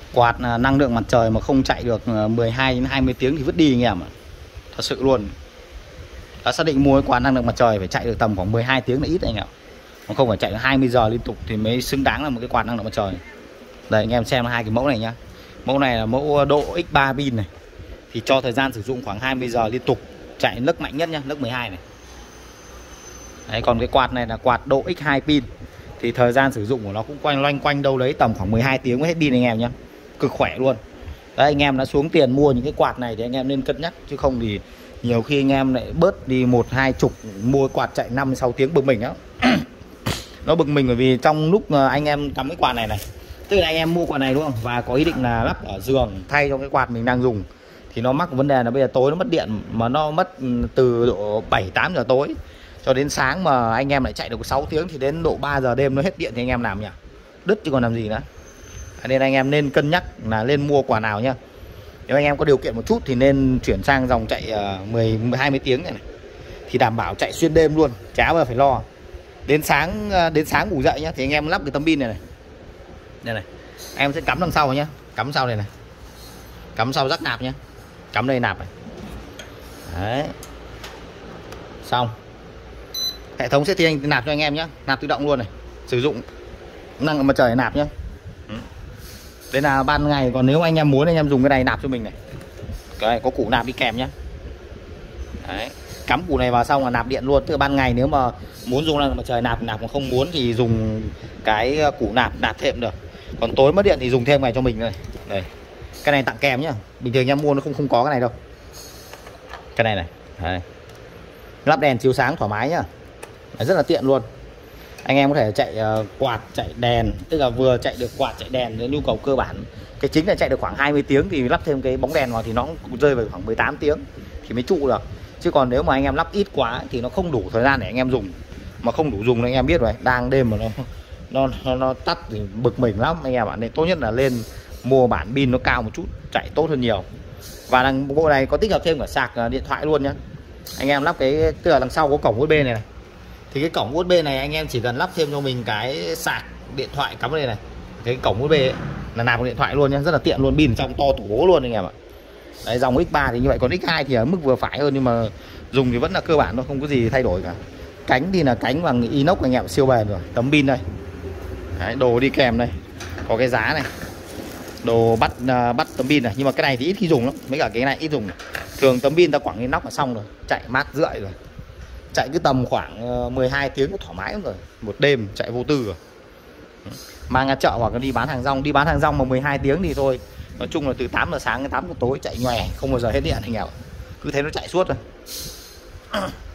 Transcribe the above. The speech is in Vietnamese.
Quạt năng lượng mặt trời mà không chạy được 12 đến 20 tiếng thì vứt đi anh em ạ. Thật sự luôn. Đã xác định mua cái quạt năng lượng mặt trời phải chạy được tầm khoảng 12 tiếng là ít anh em. Còn không phải chạy được 20 giờ liên tục thì mới xứng đáng là một cái quạt năng lượng mặt trời. Đây anh em xem hai cái mẫu này nhá. Mẫu này là mẫu độ X3 pin này. Thì cho thời gian sử dụng khoảng 20 giờ liên tục, chạy nấc mạnh nhất nhá, nấc 12 này. Đấy, còn cái quạt này là quạt độ X2 pin. Thì thời gian sử dụng của nó cũng loanh quanh đâu đấy tầm khoảng 12 tiếng mới hết pin anh em nhá. Cực khỏe luôn. Đấy, anh em đã xuống tiền mua những cái quạt này thì anh em nên cân nhắc, chứ không thì nhiều khi anh em lại bớt đi 1-2 chục, mua quạt chạy 5-6 tiếng bực mình á. Nó bực mình bởi vì trong lúc anh em cắm cái quạt này này, tức là anh em mua quạt này đúng không, và có ý định là lắp ở giường thay cho cái quạt mình đang dùng, thì nó mắc vấn đề là bây giờ tối nó mất điện, mà nó mất từ độ 7-8 giờ tối cho đến sáng, mà anh em lại chạy được 6 tiếng thì đến độ 3 giờ đêm nó hết điện thì anh em làm nhỉ, đứt chứ còn làm gì nữa. Nên anh em nên cân nhắc là nên mua quạt nào nhá. Nếu anh em có điều kiện một chút thì nên chuyển sang dòng chạy 10-20 tiếng này, thì đảm bảo chạy xuyên đêm luôn, chả bao giờ phải lo. Đến sáng ngủ dậy nhá thì anh em lắp cái tấm pin này này, em sẽ cắm đằng sau nhá, cắm sau này này, cắm sau rắc nạp nhá, cắm đây nạp này. Đấy, xong hệ thống sẽ thi nạp cho anh em nhá, nạp tự động luôn này, sử dụng năng lượng mặt trời nạp nhá. Đây là ban ngày, còn nếu anh em muốn anh em dùng cái này nạp cho mình này, cái này có củ nạp đi kèm nhá. Đấy, cắm củ này vào xong là nạp điện luôn. Từ ban ngày nếu mà muốn dùng năng lượng mặt trời nạp, còn không muốn thì dùng cái củ nạp thêm được. Còn tối mất điện thì dùng thêm này cho mình này. Đây, cái này tặng kèm nhá, bình thường anh em mua nó không có cái này đâu. Cái này này. Đấy, lắp đèn chiếu sáng thoải mái nhá. Đấy, rất là tiện luôn. Anh em có thể chạy quạt, chạy đèn, tức là vừa chạy được quạt, chạy đèn với nhu cầu cơ bản. Cái chính là chạy được khoảng 20 tiếng thì lắp thêm cái bóng đèn vào thì nó cũng rơi vào khoảng 18 tiếng thì mới trụ được. Chứ còn nếu mà anh em lắp ít quá thì nó không đủ thời gian để anh em dùng. Mà không đủ dùng thì anh em biết rồi, đang đêm mà nó tắt thì bực mình lắm anh em ạ. Nên tốt nhất là lên mua bản pin nó cao một chút, chạy tốt hơn nhiều. Và đằng bộ này có tích hợp thêm cả sạc điện thoại luôn nhá. Anh em lắp cái, tức là đằng sau có cổng USB này. Thì cái cổng USB này anh em chỉ cần lắp thêm cho mình cái sạc điện thoại cắm vào đây này. Cái cổng USB ấy, là nạp vào điện thoại luôn nhá, rất là tiện luôn, pin trong to tủ bố luôn anh em ạ. Đấy, dòng X3 thì như vậy, còn X2 thì ở mức vừa phải hơn, nhưng mà dùng thì vẫn là cơ bản, nó không có gì thay đổi cả. Cánh thì là cánh bằng inox anh em, siêu bền rồi. Tấm pin đây. Đấy, đồ đi kèm đây. Có cái giá này. Đồ bắt tấm pin này, nhưng mà cái này thì ít khi dùng lắm, mấy cả cái này ít dùng. Thường tấm pin ta quẳng inox là xong rồi, chạy mát rượi rồi. Chạy cứ tầm khoảng 12 tiếng thoải mái rồi, một đêm chạy vô tư rồi. Mang ra chợ hoặc là đi bán hàng rong mà 12 tiếng thì thôi. Nói chung là từ 8 giờ sáng đến 8 giờ tối chạy nhòe, không bao giờ hết điện anh em. Cứ thế nó chạy suốt rồi.